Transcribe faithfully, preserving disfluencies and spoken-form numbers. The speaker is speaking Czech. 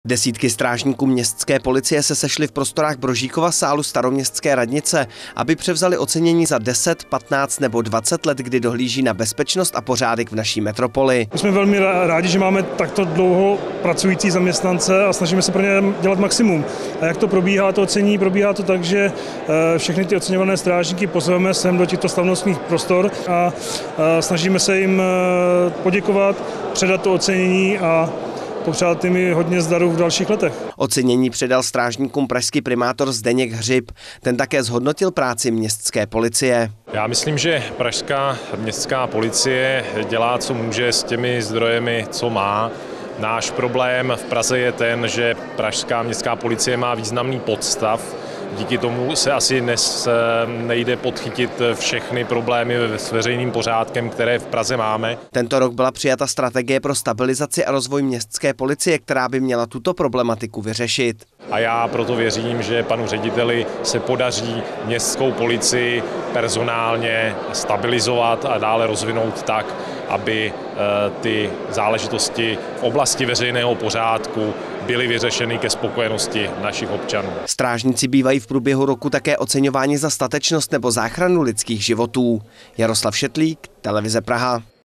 Desítky strážníků městské policie se sešly v prostorách Brožíkova sálu Staroměstské radnice, aby převzali ocenění za deset, patnáct nebo dvacet let, kdy dohlíží na bezpečnost a pořádek v naší metropoli. My jsme velmi rádi, že máme takto dlouho pracující zaměstnance a snažíme se pro ně dělat maximum. A jak to probíhá, to ocenění? Probíhá to tak, že všechny ty oceňované strážníky pozveme sem do těchto slavnostních prostor a snažíme se jim poděkovat, předat to ocenění a popřát jim hodně zdaru v dalších letech. Ocenění předal strážníkům pražský primátor Zdeněk Hřib. Ten také zhodnotil práci městské policie. Já myslím, že pražská městská policie dělá, co může s těmi zdrojemi, co má. Náš problém v Praze je ten, že pražská městská policie má významný podstav. Díky tomu se asi dnes nejde podchytit všechny problémy s veřejným pořádkem, které v Praze máme. Tento rok byla přijata strategie pro stabilizaci a rozvoj městské policie, která by měla tuto problematiku vyřešit. A já proto věřím, že panu řediteli se podaří městskou policii personálně stabilizovat a dále rozvinout tak, aby ty záležitosti v oblasti veřejného pořádku byly vyřešeny ke spokojenosti našich občanů. Strážníci bývají v průběhu roku také oceňováni za statečnost nebo záchranu lidských životů. Jaroslav Šetlík, Televize Praha.